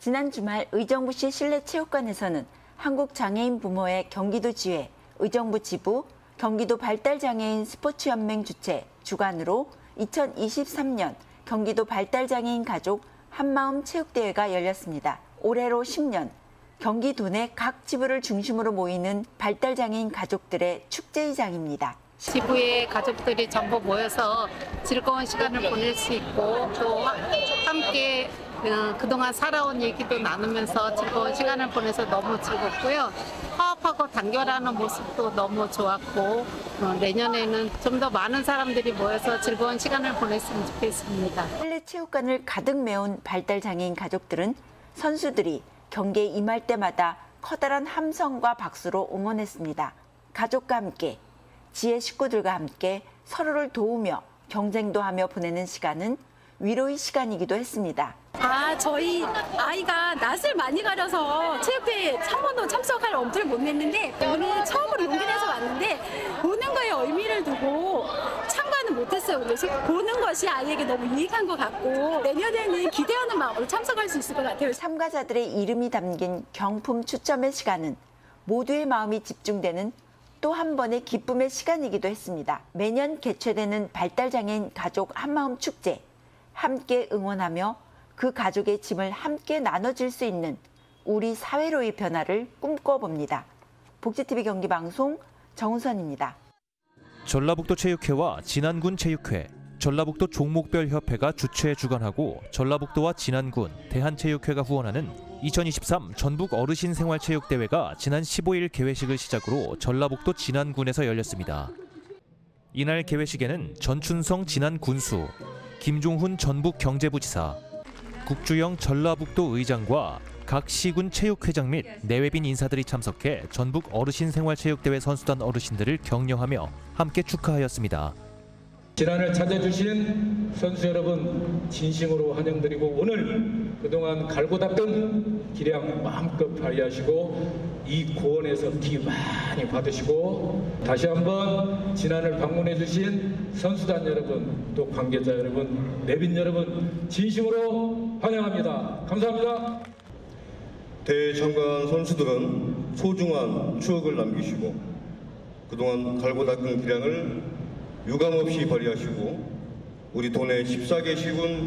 지난 주말 의정부시 실내체육관에서는 한국장애인 부모회 경기도지회, 의정부 지부, 경기도 발달장애인 스포츠연맹 주최 주관으로 2023년 경기도 발달장애인 가족 한마음 체육대회가 열렸습니다. 올해로 10년, 경기도 내 각 지부를 중심으로 모이는 발달장애인 가족들의 축제의장입니다. 지부의 가족들이 전부 모여서 즐거운 시간을 보낼 수 있고 또 함께 그동안 살아온 얘기도 나누면서 즐거운 시간을 보내서 너무 즐겁고요. 화합하고 단결하는 모습도 너무 좋았고 내년에는 좀 더 많은 사람들이 모여서 즐거운 시간을 보냈으면 좋겠습니다. 실내 체육관을 가득 메운 발달장애인 가족들은 선수들이 경기에 임할 때마다 커다란 함성과 박수로 응원했습니다. 가족과 함께, 지혜 식구들과 함께 서로를 도우며 경쟁도 하며 보내는 시간은 위로의 시간이기도 했습니다. 저희 아이가 낯을 많이 가려서 체육대회에 한 번도 참석할 엄두를 못 냈는데 오늘 처음으로 용기 내서 왔는데 보는 거에 의미를 두고 참가는 못했어요. 그래서 보는 것이 아이에게 너무 유익한 것 같고 내년에는 기대하는 마음으로 참석할 수 있을 것 같아요. 참가자들의 이름이 담긴 경품 추첨의 시간은 모두의 마음이 집중되는 또 한 번의 기쁨의 시간이기도 했습니다. 매년 개최되는 발달장애인 가족 한마음 축제, 함께 응원하며 그 가족의 짐을 함께 나눠줄 수 있는 우리 사회로의 변화를 꿈꿔봅니다. 복지TV 경기방송 정우선입니다. 전라북도 체육회와 진안군 체육회, 전라북도 종목별 협회가 주최 주관하고 전라북도와 진안군, 대한체육회가 후원하는 2023 전북 어르신 생활체육대회가 지난 15일 개회식을 시작으로 전라북도 진안군에서 열렸습니다. 이날 개회식에는 전춘성 진안군수, 김종훈 전북경제부지사, 국주영 전라북도 의장과 각 시군 체육회장 및 내외빈 인사들이 참석해 전북 어르신 생활체육대회 선수단 어르신들을 격려하며 함께 축하하였습니다. 진안을 찾아주신 선수 여러분 진심으로 환영드리고 오늘 그동안 갈고 닦은 기량 마음껏 발휘하시고 이 고원에서 기 많이 받으시고 다시 한번 진안을 방문해 주신 선수단 여러분 또 관계자 여러분 내빈 여러분 진심으로 환영합니다. 감사합니다. 대회에 참가한 선수들은 소중한 추억을 남기시고 그동안 갈고 닦은 기량을 유감없이 발휘하시고 우리 도내 14개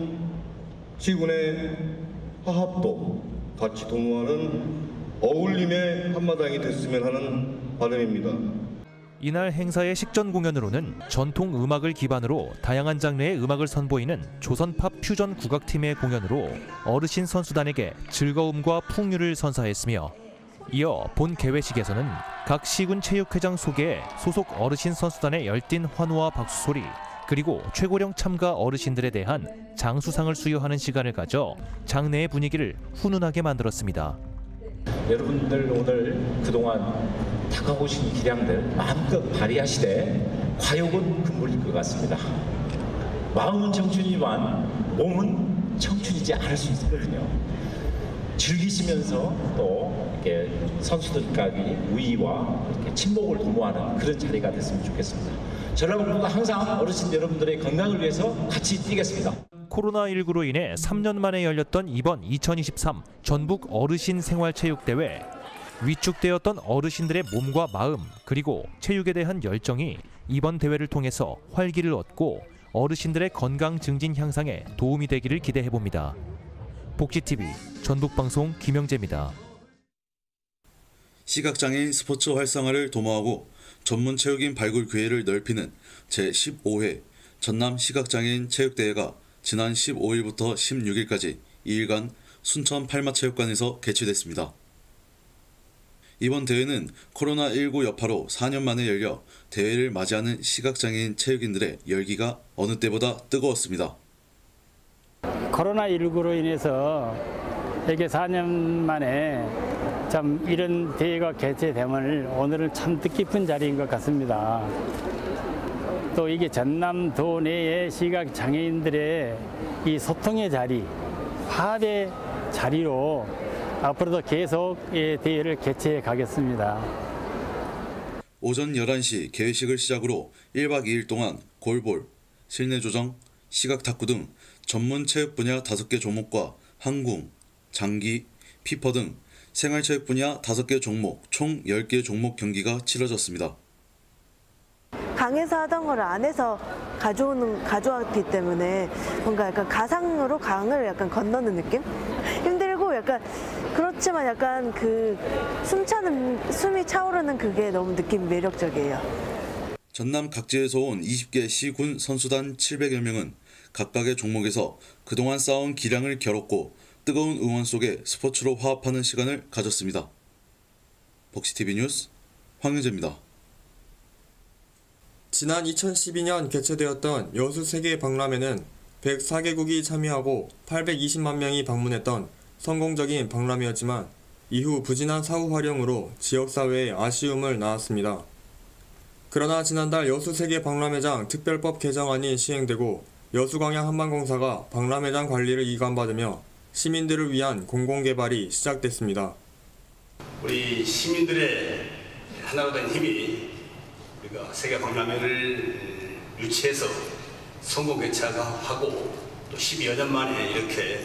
시군의 화합도 같이 도모하는 어울림의 한마당이 됐으면 하는 바람입니다. 이날 행사의 식전 공연으로는 전통 음악을 기반으로 다양한 장르의 음악을 선보이는 조선팝 퓨전 국악팀의 공연으로 어르신 선수단에게 즐거움과 풍류를 선사했으며 이어 본 개회식에서는 각 시군 체육회장 소개에 소속 어르신 선수단의 열띤 환호와 박수 소리 그리고 최고령 참가 어르신들에 대한 장수상을 수여하는 시간을 가져 장내의 분위기를 훈훈하게 만들었습니다. 여러분들 오늘 그동안 다가오신 기량들 마음껏 발휘하시되 과욕은 금물일 것 같습니다. 마음은 청춘이지만 몸은 청춘이지 않을 수 있거든요. 즐기시면서 또 이렇게 선수들까지 우위와 이렇게 친목을 도모하는 그런 자리가 됐으면 좋겠습니다. 전라북도가 항상 어르신 여러분들의 건강을 위해서 같이 뛰겠습니다. 코로나19로 인해 3년 만에 열렸던 이번 2023 전북 어르신 생활체육대회. 위축되었던 어르신들의 몸과 마음 그리고 체육에 대한 열정이 이번 대회를 통해서 활기를 얻고 어르신들의 건강 증진 향상에 도움이 되기를 기대해봅니다. 복지TV 전북방송 김영재입니다. 시각장애인 스포츠 활성화를 도모하고 전문 체육인 발굴 기회를 넓히는 제15회 전남 시각장애인 체육대회가 지난 15일부터 16일까지 2일간 순천 팔마체육관에서 개최됐습니다. 이번 대회는 코로나19 여파로 4년 만에 열려 대회를 맞이하는 시각장애인 체육인들의 열기가 어느 때보다 뜨거웠습니다. 코로나19로 인해서 이게 4년 만에 참 이런 대회가 개최됨을 오늘은 참 뜻깊은 자리인 것 같습니다. 또 이게 전남도 내의 시각장애인들의 이 소통의 자리, 화합의 자리로 앞으로도 계속 이 대회를 개최해 가겠습니다. 오전 11시 개회식을 시작으로 1박 2일 동안 골볼, 실내조정, 시각탁구 등 전문 체육 분야 5개 종목과 항공, 장기, 피퍼 등 생활체육 분야 5개 종목, 총 10개 종목 경기가 치러졌습니다. 강에서 하던 걸 안에서 가져왔기 때문에 뭔가 약간 가상으로 강을 약간 건너는 느낌? 힘들고 약간 그렇지만 약간 그 숨이 차오르는 그게 너무 느낌이 매력적이에요. 전남 각지에서 온 20개 시군 선수단 700여 명은 각각의 종목에서 그동안 쌓아온 기량을 겨뤘고 뜨거운 응원 속에 스포츠로 화합하는 시간을 가졌습니다. 복지TV 뉴스 황윤재입니다. 지난 2012년 개최되었던 여수 세계 박람회는 104개국이 참여하고 820만 명이 방문했던 성공적인 박람회였지만 이후 부진한 사후 활용으로 지역사회에 아쉬움을 낳았습니다. 그러나 지난달 여수 세계 박람회장 특별법 개정안이 시행되고 여수광양 한방공사가 박람회장 관리를 이관받으며 시민들을 위한 공공개발이 시작됐습니다. 우리 시민들의 하나로 된 힘이 우리가 세계 박람회를 유치해서 성공 개최하고 또 12여 년 만에 이렇게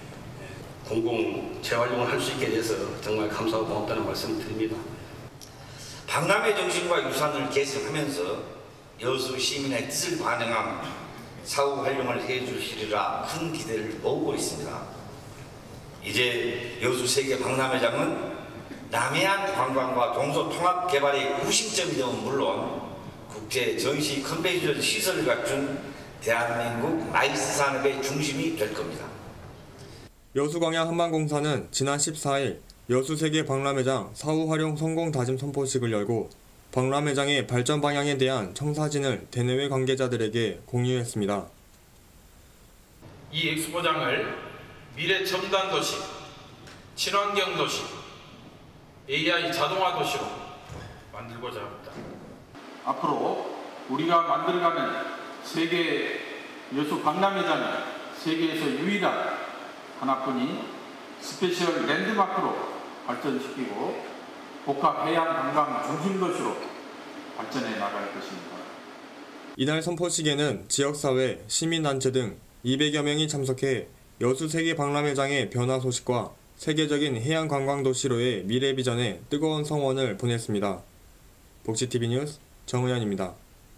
공공 재활용을 할 수 있게 돼서 정말 감사하고 고맙다는 말씀을 드립니다. 박람회 정신과 유산을 계승하면서 여수 시민의 뜻을 반영한 사후 활용을 해주시리라 큰 기대를 모으고 있습니다. 이제 여수 세계 박람회장은 남해안 관광과 동서 통합 개발의 구심점이 되면 물론 국제 전시 컨벤션 시설을 갖춘 대한민국 나이스 산업의 중심이 될 겁니다. 여수광양 한방공사는 지난 14일 여수세계 박람회장 사후 활용 성공 다짐 선포식을 열고 박람회장의 발전 방향에 대한 청사진을 대내외 관계자들에게 공유했습니다. 이 엑스포장을 미래 첨단 도시, 친환경 도시, AI 자동화 도시로 만들고자 합니다. 앞으로 우리가 만들어가는 세계 여수 박람회장은 세계에서 유일한 하나뿐인 스페셜 랜드마크로 발전시키고 복합 해양 관광 중심 도시로 발전해 나갈 것입니다. 이날 선포식에는 지역사회, 시민단체 등 200여 명이 참석해 여수 세계 박람회장의 변화 소식과 세계적인 해양 관광 도시로의 미래 비전에 뜨거운 성원을 보냈습니다. 복지TV 뉴스 정의연입니다.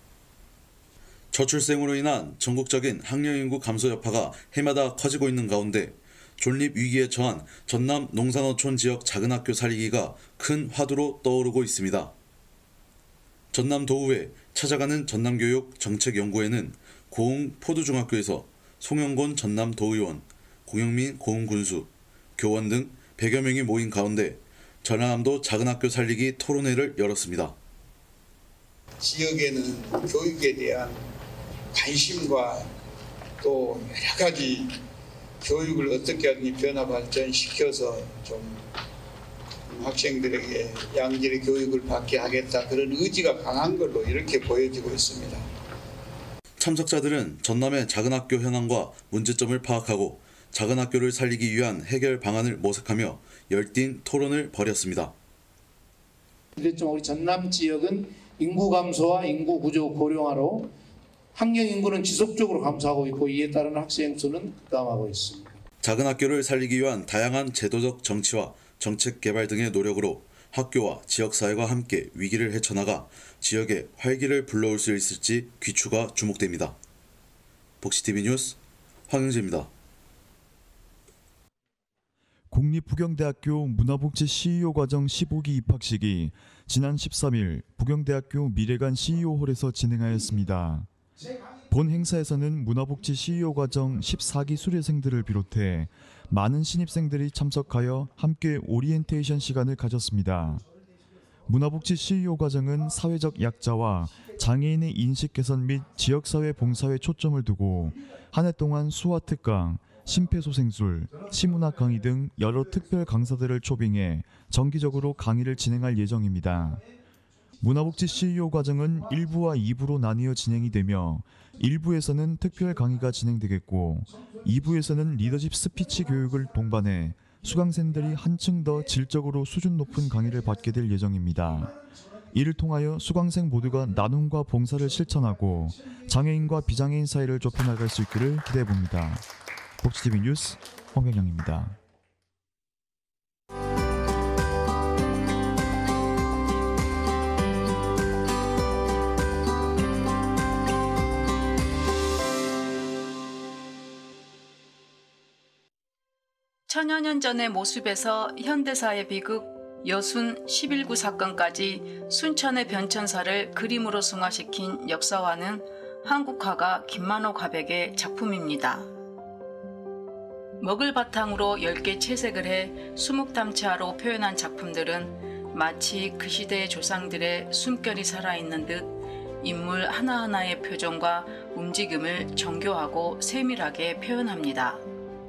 저출생으로 인한 전국적인 학령인구 감소 여파가 해마다 커지고 있는 가운데 존립 위기에 처한 전남 농산어촌 지역 작은 학교 살리기가 큰 화두로 떠오르고 있습니다. 전남 도우에 찾아가는 전남교육 정책연구회는 고흥 포두중학교에서 송영곤 전남 도의원, 공영민 고흥군수, 교원 등 100여 명이 모인 가운데 전라남도 작은 학교 살리기 토론회를 열었습니다. 지역에는 교육에 대한 관심과 또 여러 가지 교육을 어떻게 하든지 변화 발전시켜서 좀 학생들에게 양질의 교육을 받게 하겠다, 그런 의지가 강한 걸로 이렇게 보여지고 있습니다. 참석자들은 전남의 작은 학교 현황과 문제점을 파악하고 작은 학교를 살리기 위한 해결 방안을 모색하며 열띤 토론을 벌였습니다. 그랬지만 우리 전남 지역은 인구 감소와 인구 구조 고령화로 학령 인구는 지속적으로 감소하고 있고 이에 따른 학생 수는 급감하고 있습니다. 작은 학교를 살리기 위한 다양한 제도적 정치와 정책 개발 등의 노력으로 학교와 지역사회가 함께 위기를 헤쳐나가 지역에 활기를 불러올 수 있을지 귀추가 주목됩니다. 복지TV 뉴스 황영재입니다. 국립부경대학교 문화복지 CEO 과정 15기 입학식이 지난 13일 부경대학교 미래관 CEO홀에서 진행하였습니다. 본 행사에서는 문화복지 CEO 과정 14기 수료생들을 비롯해 많은 신입생들이 참석하여 함께 오리엔테이션 시간을 가졌습니다. 문화복지 CEO 과정은 사회적 약자와 장애인의 인식 개선 및 지역사회 봉사에 초점을 두고 한 해 동안 수화 특강, 심폐소생술, 시문학 강의 등 여러 특별 강사들을 초빙해 정기적으로 강의를 진행할 예정입니다. 문화복지 CEO 과정은 1부와 2부로 나뉘어 진행이 되며 1부에서는 특별 강의가 진행되겠고 2부에서는 리더십 스피치 교육을 동반해 수강생들이 한층 더 질적으로 수준 높은 강의를 받게 될 예정입니다. 이를 통하여 수강생 모두가 나눔과 봉사를 실천하고 장애인과 비장애인 사이를 좁혀나갈 수 있기를 기대해봅니다. 복지TV 뉴스 홍경영입니다. 천여 년 전의 모습에서 현대사의 비극 여순 11구 사건까지 순천의 변천사를 그림으로 승화시킨 역사화는 한국 화가 김만호 가백의 작품입니다. 먹을 바탕으로 10개 채색을 해 수묵담채화로 표현한 작품들은 마치 그 시대의 조상들의 숨결이 살아있는 듯 인물 하나하나의 표정과 움직임을 정교하고 세밀하게 표현합니다.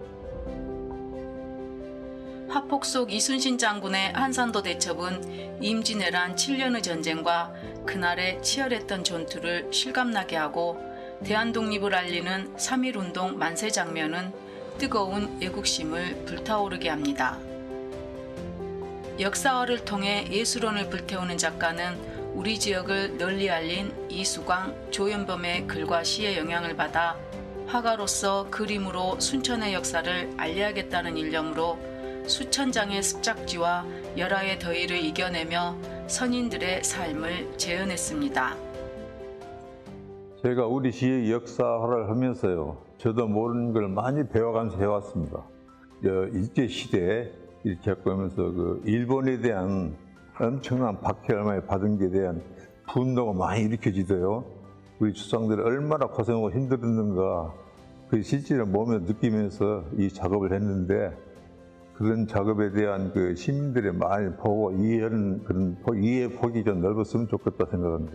화폭 속 이순신 장군의 한산도 대첩은 임진왜란 7년의 전쟁과 그날의 치열했던 전투를 실감나게 하고 대한독립을 알리는 3.1운동 만세 장면은 뜨거운 애국심을 불타오르게 합니다. 역사화를 통해 예술원을 불태우는 작가는 우리 지역을 널리 알린 이수광, 조연범의 글과 시의 영향을 받아 화가로서 그림으로 순천의 역사를 알려야겠다는 일념으로 수천 장의 습작지와 열화의 더위를 이겨내며 선인들의 삶을 재현했습니다. 제가 우리 시의 역사화를 하면서요, 저도 모르는 걸 많이 배워가면서 해왔습니다. 일제시대에 이렇게 겪으면서 그 일본에 대한 엄청난 박해를 많이 받은 것에 대한 분노가 많이 일으켜지더요. 우리 조상들이 얼마나 고생하고 힘들었는가 그 실제로 몸에 느끼면서 이 작업을 했는데, 그런 작업에 대한 그 시민들의 많이 보고 이해하는 그런 이해 폭이 좀 넓었으면 좋겠다 생각합니다.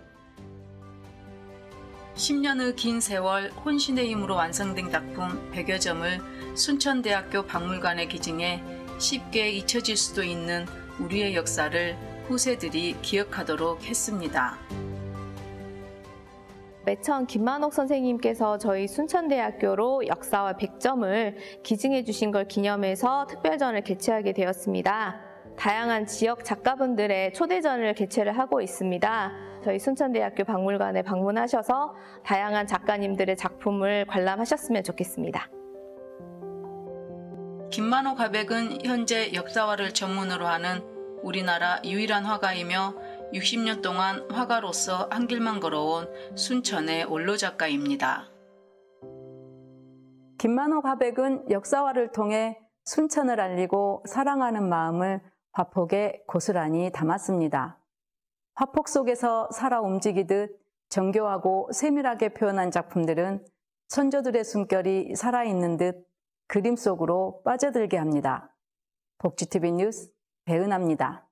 10년의 긴 세월 혼신의 힘으로 완성된 작품 100여 점을 순천대학교 박물관에 기증해 쉽게 잊혀질 수도 있는 우리의 역사를 후세들이 기억하도록 했습니다. 매천 김만옥 선생님께서 저희 순천대학교로 역사화 100점을 기증해 주신 걸 기념해서 특별전을 개최하게 되었습니다. 다양한 지역 작가분들의 초대전을 개최를 하고 있습니다. 저희 순천대학교 박물관에 방문하셔서 다양한 작가님들의 작품을 관람하셨으면 좋겠습니다. 김만호 가백은 현재 역사화를 전문으로 하는 우리나라 유일한 화가이며 60년 동안 화가로서 한 길만 걸어온 순천의 원로 작가입니다. 김만호 가백은 역사화를 통해 순천을 알리고 사랑하는 마음을 화폭에 고스란히 담았습니다. 화폭 속에서 살아 움직이듯 정교하고 세밀하게 표현한 작품들은 선조들의 숨결이 살아있는 듯 그림 속으로 빠져들게 합니다. 복지TV 뉴스 배은하입니다.